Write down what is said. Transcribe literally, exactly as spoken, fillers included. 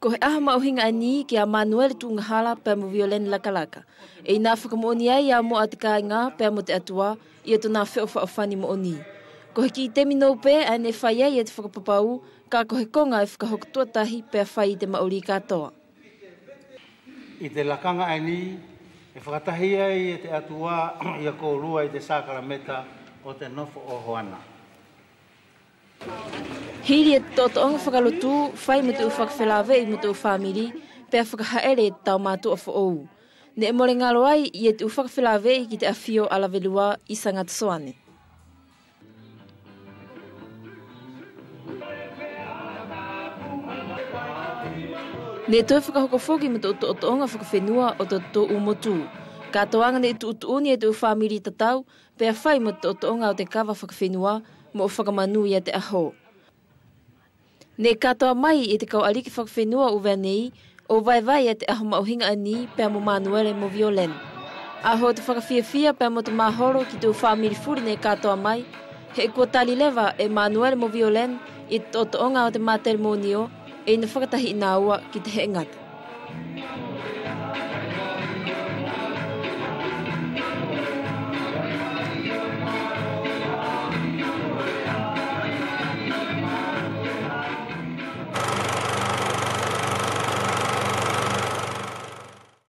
Ko he aha mauhinga ani ki a Manuel Tungahala pe mo Violene Lakalaka. E ina whakamooni ai a mo atika ngā pe mo te atua i ato nā wheo whaafani mo oni. Ko he ki te mino pe ane whai ai e te whakapapau ka ko he konga e whakahokutua tahi pe a whai te mauri katoa. I te lakanga ani e whakatahi ai e te atua i a kōrua i te sakarameta o te nofo o Hoana. Hiri e toto onga whakalotu, whai mo te u whakawhelawe i mo te u whamiri, pe a whakahaere tau mātua o whaou. Ne e more ngalo ai i e te u whakawhelawe ki te awhio alavelua i Sangata Soane. Ne toi whakahokofoki mo te o toto onga whakawhenua o te to umotu. Ka toanga ne tu utuuni e te u whamiri tatau, pe a whai mo te o toto onga o te kawa whakawhenua mo o whakamanu i a te aho. Ne katoa mai e te kau aliki whakawhenua uwea nei, o vai vai e te aho mauhinga ani pēr mo Manuele mo Violene. Aho te whakawhiawhia pēr mo te mahoro ki te u whamiri furi ne katoa mai, he e kua tali lewa e Manuele mo Violene i te toto onga o te matérimonio e ina whakatahi ina ua ki te he ngata.